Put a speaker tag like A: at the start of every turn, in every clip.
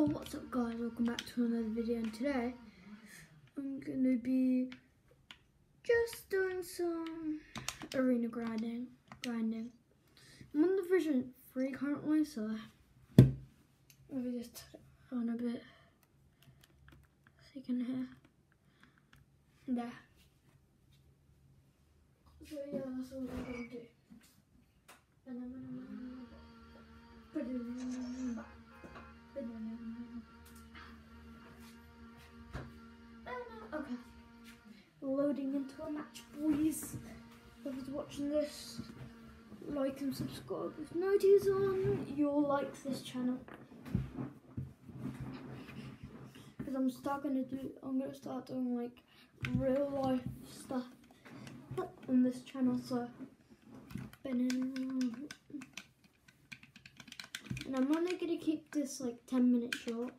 A: What's up guys, welcome back to another video, and today I'm going to be just doing some arena grinding. I'm on the version 3 currently, so maybe just turn it on a bit so you can hear. There. So yeah, that's all I'm going to do. And I'm going to put it in the back. Okay, loading into a match, boys. Whoever's watching this, like and subscribe with notifications on. You'll like this channel because I'm gonna start doing like real life stuff on this channel. So, and I'm only gonna keep this like 10 minutes short.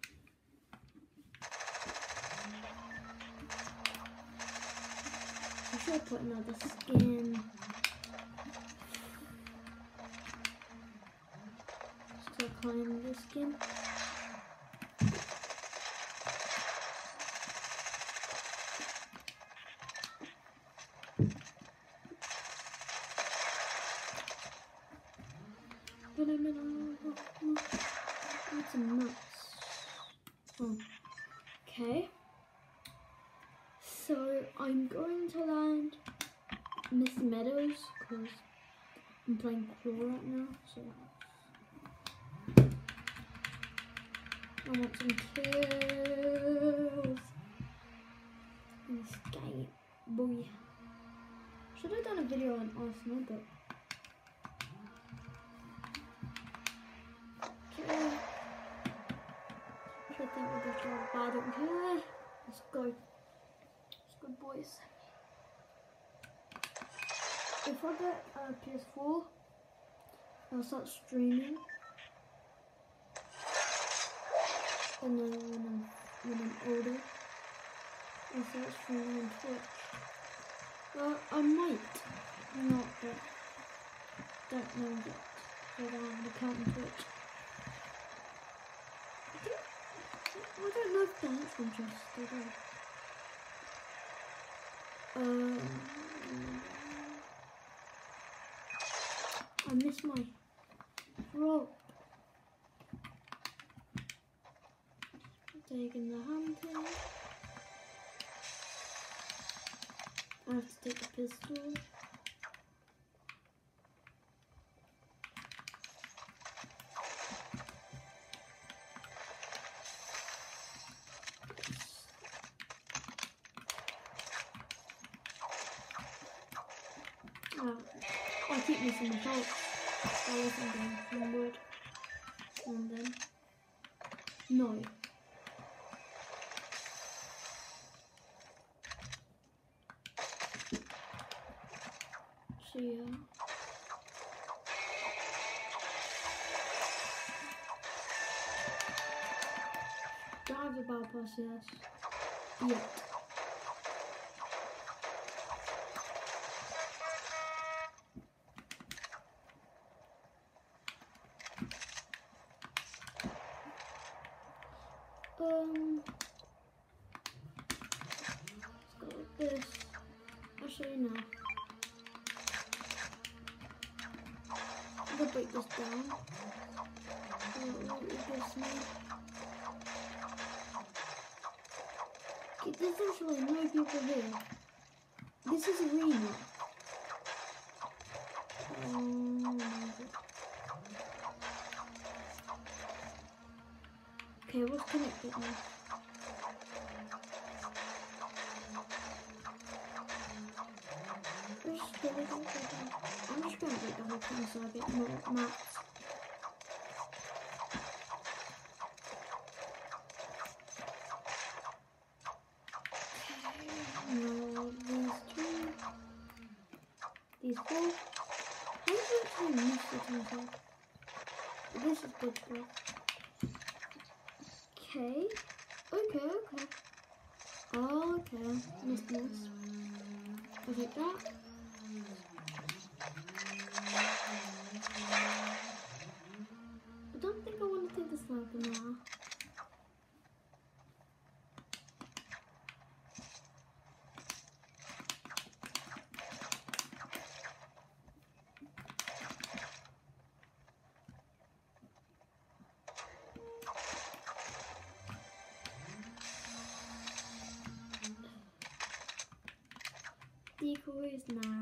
A: I should put another skin. Still calling this skin. That's a nuts. Oh. Okay. So I'm going to land Miss Meadows because I'm playing Claw right now. So I want some kills in this game, boy. Should have done a video on Arsenal, but okay. I think we're just doing bad over here. Let's go. Good boys. If I get a PS4, I'll start streaming, and then when I'm older, I'll start streaming on Twitch. Well, I might not, but don't know yet. So I don't have an account on Twitch. I don't know if that's interesting. I missed my rope. Taking the hunting. I have to take the pistol. I keep missing the bolt. I wasn't going forward. And then. No. So yeah. Don't have the battle pass yet. Let's go like this. Actually, no. I'm gonna break this down. What it gives me. Okay, there's actually no people here. This is arena. Okay, what's connected now? I'm just going to break the whole thing so I get more maps. Okay, now these 2, these 4. How do you actually miss it myself? This is good stuff. Okay. Oh, okay. Missed this. I'll take that. I don't think I want to take the sniper now. decoys? Nah.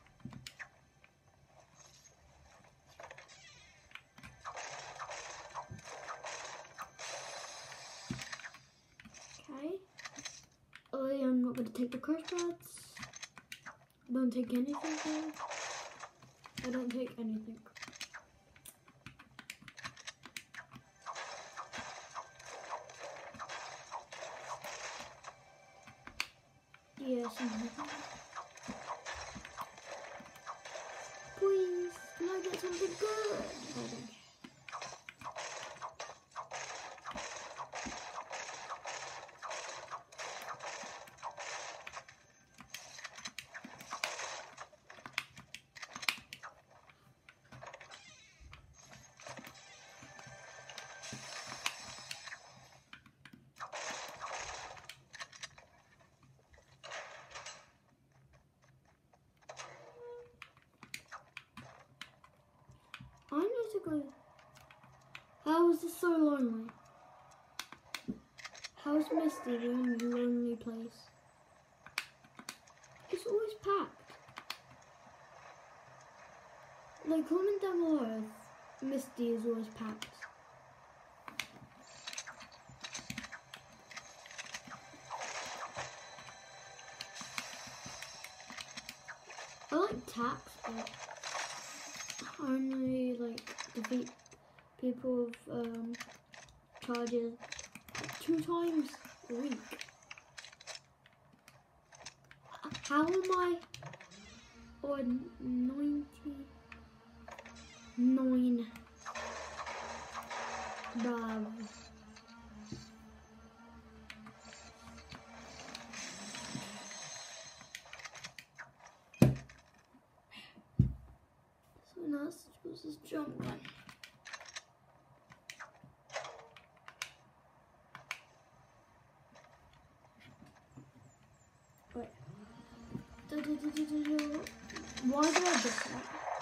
A: Okay. Oh, yeah, I'm not gonna take the crush pads. Don't take anything there. I don't take anything. Yeah, something like that. Please, can I get something good? Okay. I need to go. How is this so lonely? How is Misty the only lonely place? It's always packed. Like, comment down below if Misty is always packed. I like tax, but I only like defeat people with charges 2 times a week. How am I on 99? Bruv. So now it's supposed to just jump then. Wait. Why did I do that?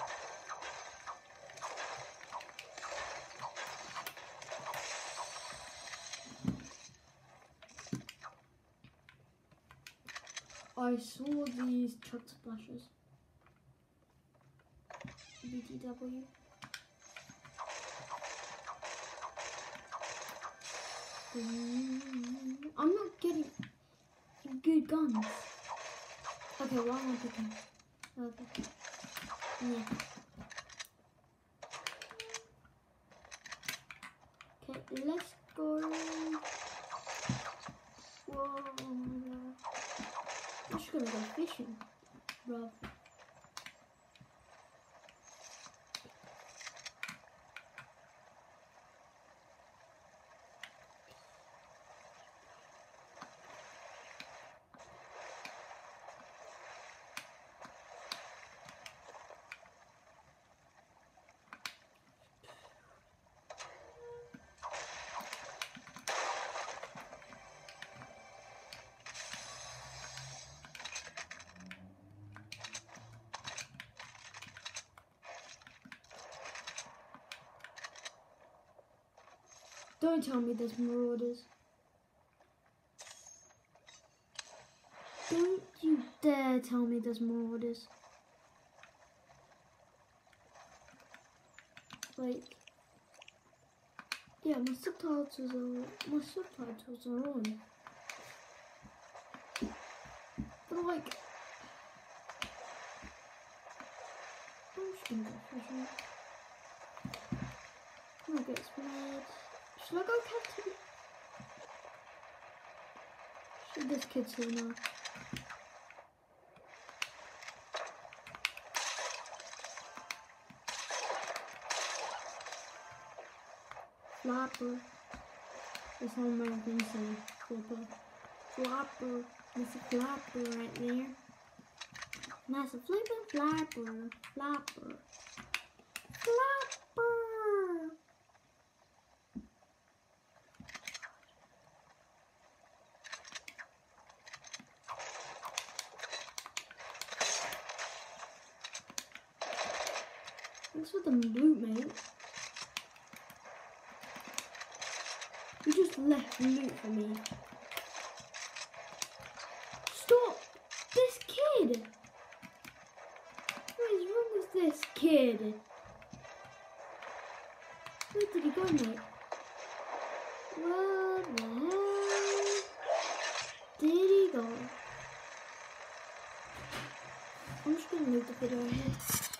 A: I saw these truck splashes. BTW. I'm not getting good guns. Okay, why am I picking? Okay. Yeah. Okay, let's go. Whoa. I'm just gonna go fishing, bro. Don't tell me there's marauders. Don't you dare tell me there's marauders. Like, yeah, my subtitles are on. But like, I'm just gonna go fishing. I'm gonna get spread. Should I go catch him? Should this kid's here now? Flopper. That's how Americans say flopper. Flopper. That's a flopper right there. That's a flippin' flopper. Flopper. Flopper. Thanks for the loot, mate. You just left loot for me. Stop! This kid! did. Where did he go, mate? Where the hell did he go? I'm just gonna move the video here.